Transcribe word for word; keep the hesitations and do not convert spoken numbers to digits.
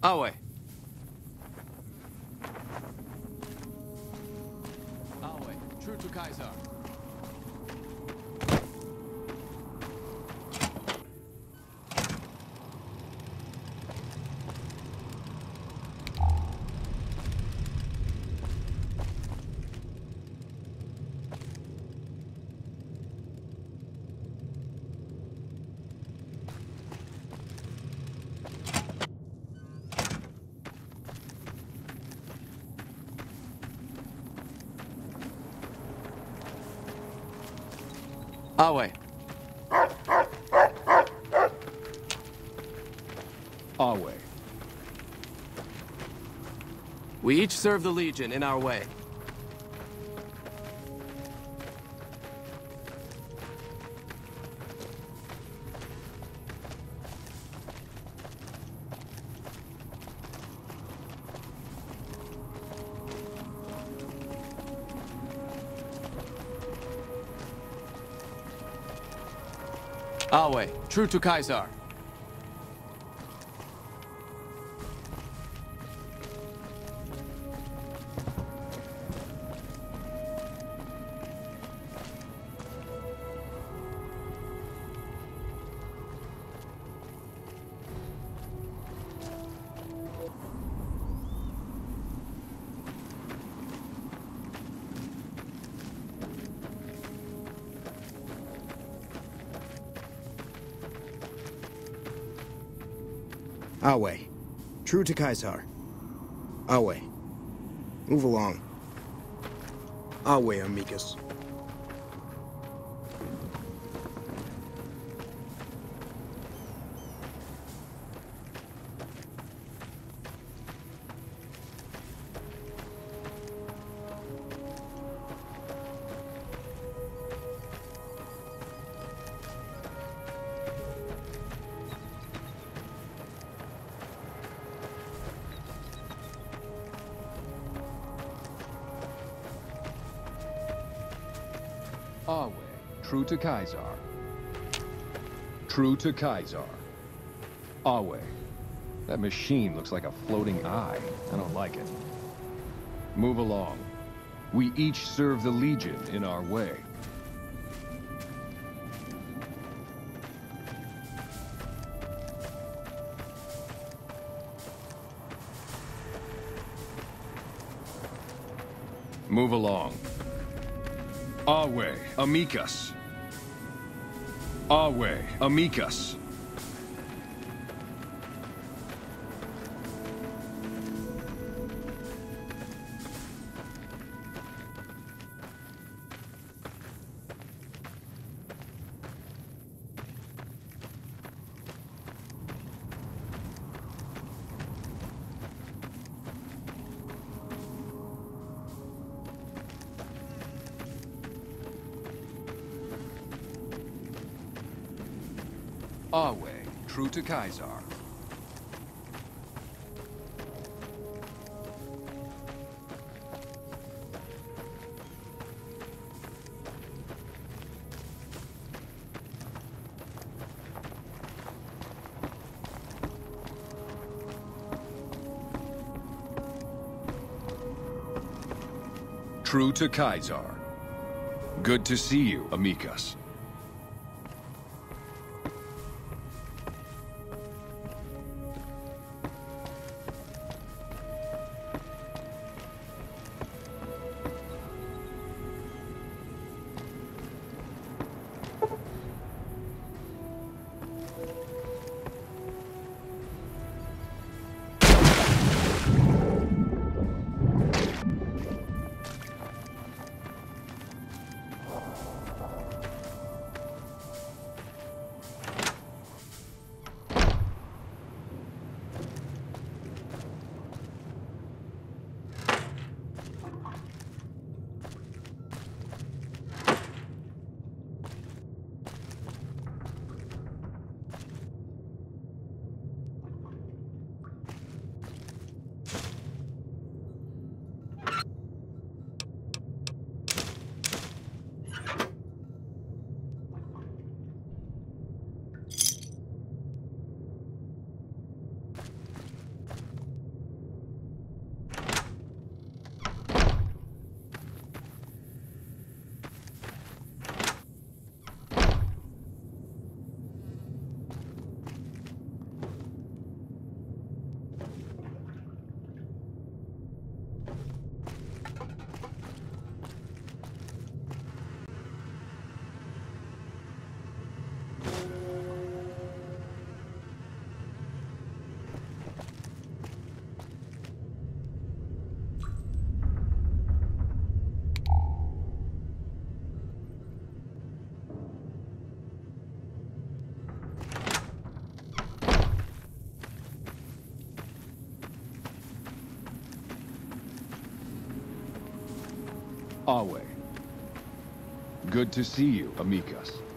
Our way. Our way. True to Kaiser. Our way. Our way. We each serve the Legion in our way. Our way. True to Kaiser. Our way. True to Kaiser. Our way. Move along. Our way, amicus. Our way. True to Kaiser. True to Kaiser. Our way. That machine looks like a floating eye. I don't like it. Move along. We each serve the Legion in our way. Move along. Our way, amicus. Our way, amicus. Our way, true to Kaiser. True to Kaiser. Good to see you, amicus. Awe. Good to see you, amigos.